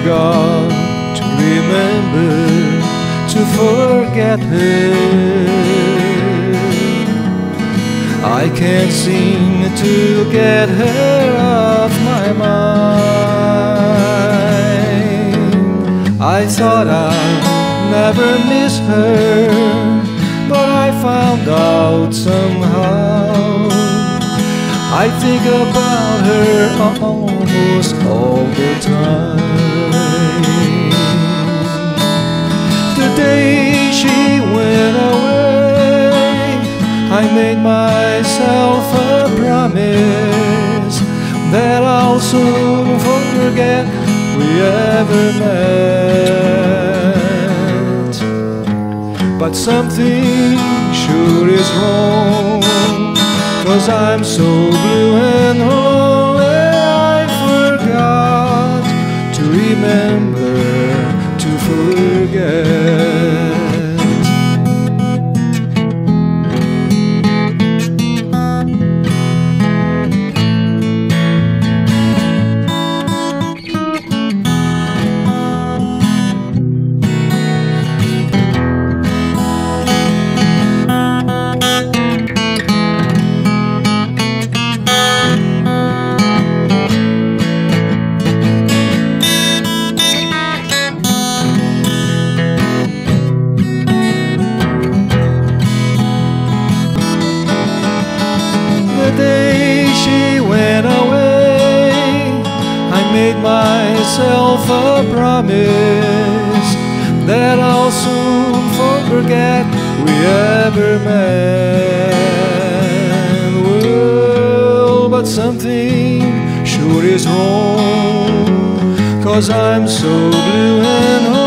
forgot to remember to forget her. I can't seem to get her off my mind. I thought I'd never miss her, but I found out somehow. I think about her almost all the time. The day she went away, I made myself a promise that I'll soon forget we ever met. But something sure is wrong, 'cause I'm so blue and lonely. I forgot to remember to forget. The day she went away, I made myself a promise that I'll soon forget we ever met. Well, but something sure is wrong, 'cause I'm so blue and